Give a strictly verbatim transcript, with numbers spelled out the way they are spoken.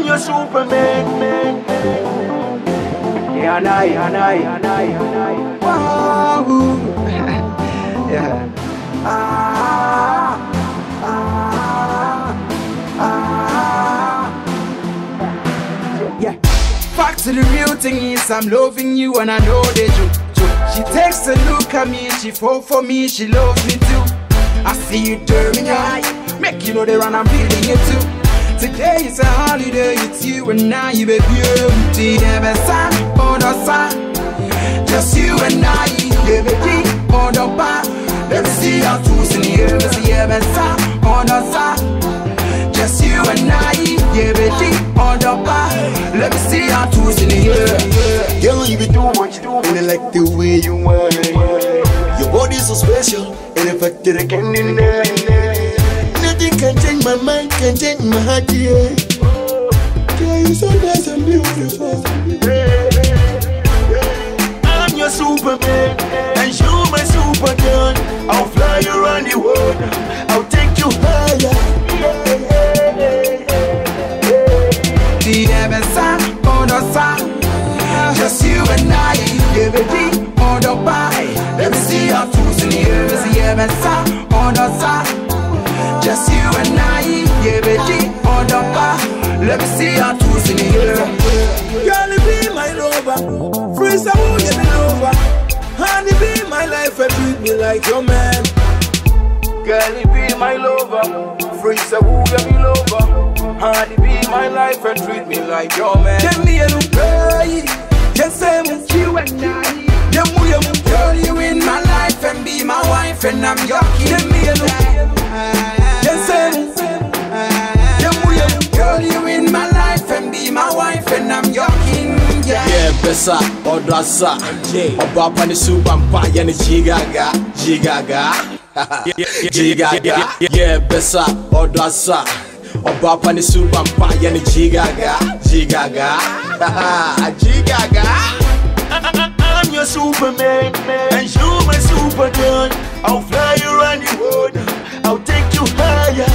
I'm your Superman. Yeah, and I, and I, and I, and I. Wow. Yeah. Ah, ah, ah. Yeah. Back to the real thing is I'm loving you and I know the truth. She takes a look at me, she fall for me, she loves me too. I see you turn me eye, make you know they run, I'm feeling it too. Today is a holiday, it's you and I, baby. Empty never sun on the sun, just you and I, baby. On the bar, let me see our tools in the air. Let me see heaven sun on the sun, just you and I, baby. On the bar, let me see our tools in the air. Girl, you be doing what you do, and I like the way you want it. Your body's so special, and in fact that I can't deny. Nothing can change my mind, can change my heart, yeah. Girl, you so nice and beautiful. I'm your Superman, and you're my Supergirl. I'll fly you around the world, I'll take you higher. The heaven sun on the sun, just you and I, baby, on the bar. Let me see our tools in the air. Let me see heaven sun on the sun, just you and I, baby, on the bar. Let me see our tools in the air. Girl, you be my lover, freeze I won't get me over. Honey, be my life and treat me like your man. Girl, you be my lover, freeze I won't get me over. Honey, be my life and treat me like your man. Give me a look, just say with you and I. Girl, you in my life and be my wife and I'm your king. Give me a look, just say with Girl, you in my life and be my wife and I'm your king. Yeah, yeah, Bessa, Odrasa, Oba Pani Subampa, Yanni Gigaga, Gigaga, Gigaga, yeah, Bessa, Odrasa, Oba Pani Subampa, Yanni Gigaga, Gigaga, Gigaga. I'm your Superman, and you're my Supergirl. I'll fly you around the world, I'll take you higher.